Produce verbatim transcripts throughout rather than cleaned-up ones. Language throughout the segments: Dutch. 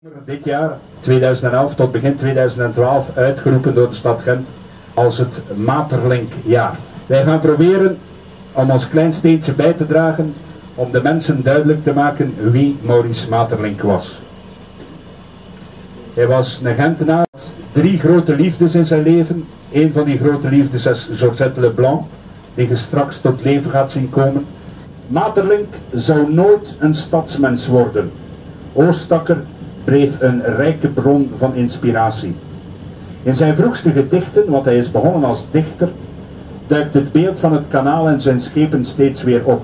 Dit jaar, tweeduizend elf tot begin tweeduizend twaalf, uitgeroepen door de stad Gent als het Maeterlinckjaar. Wij gaan proberen om ons klein steentje bij te dragen om de mensen duidelijk te maken wie Maurice Maeterlinck was. Hij was een Gentenaar, drie grote liefdes in zijn leven. Een van die grote liefdes is Georgette Leblanc, die je straks tot leven gaat zien komen. Maeterlinck zou nooit een stadsmens worden. Oostakker bleef een rijke bron van inspiratie. In zijn vroegste gedichten, want hij is begonnen als dichter, duikt het beeld van het kanaal en zijn schepen steeds weer op.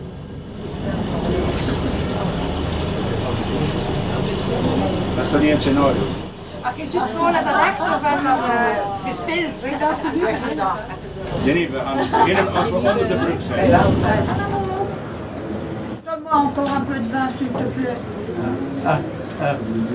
Dat is toch niet een scenario? Ach, het is gewoon als dat echt of als dat uh, gespeeld? Nee, nee, we gaan beginnen als we onder de brug zijn. Donne-moi encore un peu de vin, s'il te plaît. Ah, ah.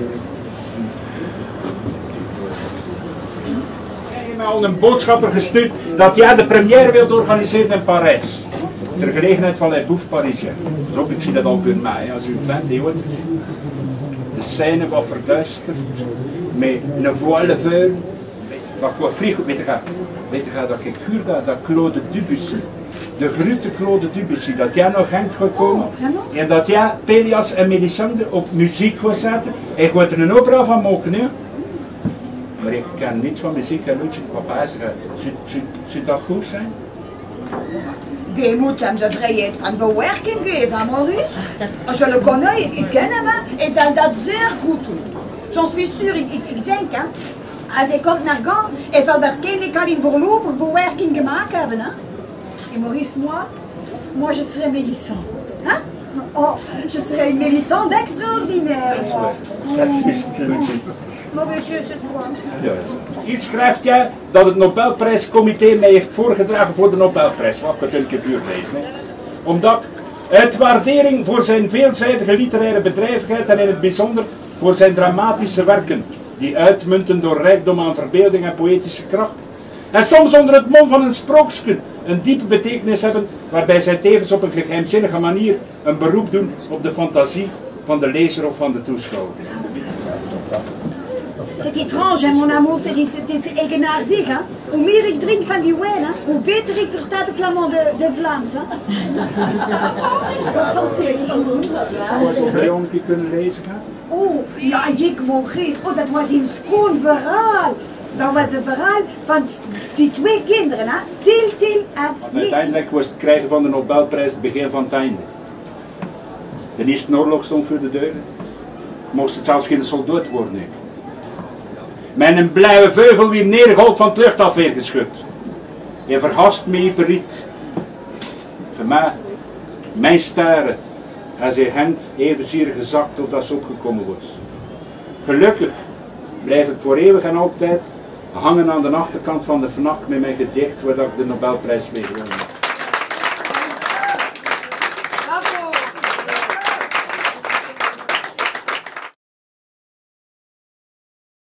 Hij heeft mij al een boodschapper gestuurd dat jij de première wilt organiseren in Parijs. Ter gelegenheid van Les Bouffes Parisiens. Dus ook, ik zie dat al voor mij, als u het bent, hoort. De scène wat verduisterd, met een voile vuil. Dat gewoon frigo, weet je, weet je dat ik huur dat, dat Claude Debussy, de grote Claude Debussy, dat jij naar Gent gaat komen en dat jij Pelias en Melisande op muziek gaat zetten. En je gaat er een opera van maken, hè? Maar ik ken niets van muziek en Lucie, papa is er. Zou dat goed zijn? Die moet hem de vrijheid van bewerking geven, Maurice. Als je le connais, ik, ik ken hem, hij zal dat zeer goed doen. J'en suis sûr, ik, ik, ik denk, hè. Als hij komt naar Gand, hij zal waarschijnlijk al een voorlopig bewerking gemaakt hebben. Hè? En Maurice, moi, moi je serai Mélissande. Hein? Oh, je serai Mélissande extraordinaire. Dat is waar. Dat is juist, Lucie. Maar monsieur, ce soir. Ja. Hier schrijft jij dat het Nobelprijscomité mij heeft voorgedragen voor de Nobelprijs. Wat ik het een keer vuur lezen. Hè? Omdat uit waardering voor zijn veelzijdige literaire bedrijvigheid en in het bijzonder voor zijn dramatische werken, die uitmunten door rijkdom aan verbeelding en poëtische kracht, en soms onder het mom van een sprookje een diepe betekenis hebben, waarbij zij tevens op een geheimzinnige manier een beroep doen op de fantasie van de lezer of van de toeschouwer. C'est étrange, hein, mon amour, c'est eigenaardig. Hein? Hoe meer ik drink van die wijn, hè, hoe beter ik versta de flamand de, de Vlaams. Hè? Zou je bij ons die kunnen lezen gaan? Oh, ja, ik Maurice. Oh, dat was een schoon verhaal. Dat was een verhaal van die twee kinderen, hè? Til, Til en Want uiteindelijk was het krijgen van de Nobelprijs het begin van het einde. De eerste oorlog stond voor de deur. Moest het zelfs geen soldaat worden. Ik. Met een blauwe vleugel weer neergehaald van het luchtafweer geschud. Je vergast me hyperriet. Voor mij, mijn staren, als hij Gent evenzeer gezakt of dat ze opgekomen was. Gelukkig blijf ik voor eeuwig en altijd hangen aan de achterkant van de vannacht met mijn gedicht waar ik de Nobelprijs mee gewonnen heb.